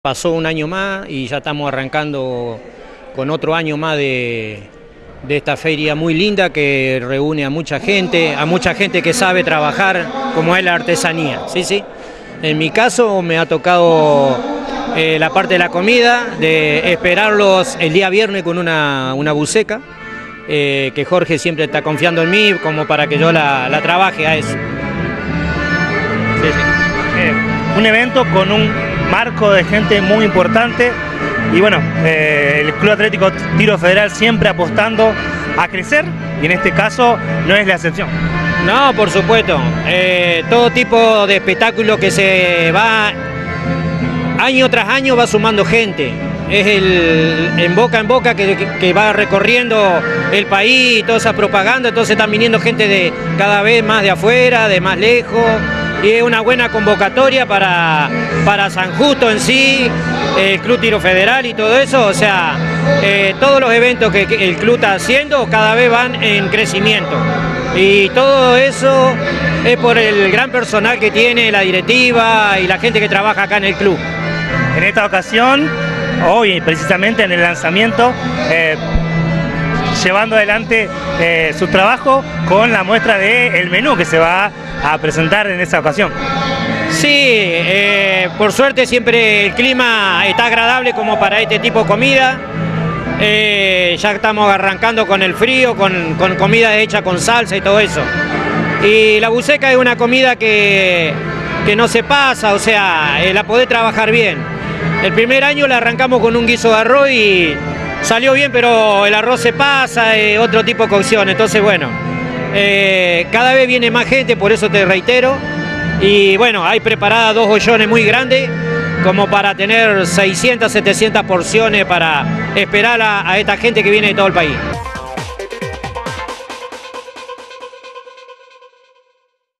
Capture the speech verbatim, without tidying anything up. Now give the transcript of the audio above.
Pasó un año más y ya estamos arrancando con otro año más de, de esta feria muy linda que reúne a mucha gente, a mucha gente que sabe trabajar como es la artesanía. ¿Sí, sí? En mi caso me ha tocado eh, la parte de la comida, de esperarlos el día viernes con una, una buceca, eh, que Jorge siempre está confiando en mí como para que yo la, la trabaje a eso. Sí, sí. Eh, un evento con un marco de gente muy importante y bueno, eh, el Club Atlético Tiro Federal siempre apostando a crecer y en este caso no es la excepción. No, por supuesto, eh, todo tipo de espectáculo que se va año tras año va sumando gente, es el en boca en boca que, que, que va recorriendo el país, toda esa propaganda, entonces están viniendo gente de cada vez más de afuera, de más lejos. Y es una buena convocatoria para, para San Justo en sí, el Club Tiro Federal y todo eso, o sea, eh, todos los eventos que, que el club está haciendo cada vez van en crecimiento. Y todo eso es por el gran personal que tiene la directiva y la gente que trabaja acá en el club. En esta ocasión, hoy precisamente en el lanzamiento, eh, llevando adelante eh, su trabajo con la muestra del menú que se va a presentar en esta ocasión. Sí, eh, por suerte siempre el clima está agradable como para este tipo de comida. Eh, ya estamos arrancando con el frío, con, con comida hecha con salsa y todo eso. Y la buceca es una comida que, que no se pasa, o sea, eh, la podés trabajar bien. El primer año la arrancamos con un guiso de arroz y salió bien, pero el arroz se pasa, eh, otro tipo de cocción, entonces bueno, eh, cada vez viene más gente, por eso te reitero, y bueno, hay preparadas dos ollones muy grandes, como para tener seiscientas, setecientas porciones para esperar a, a esta gente que viene de todo el país.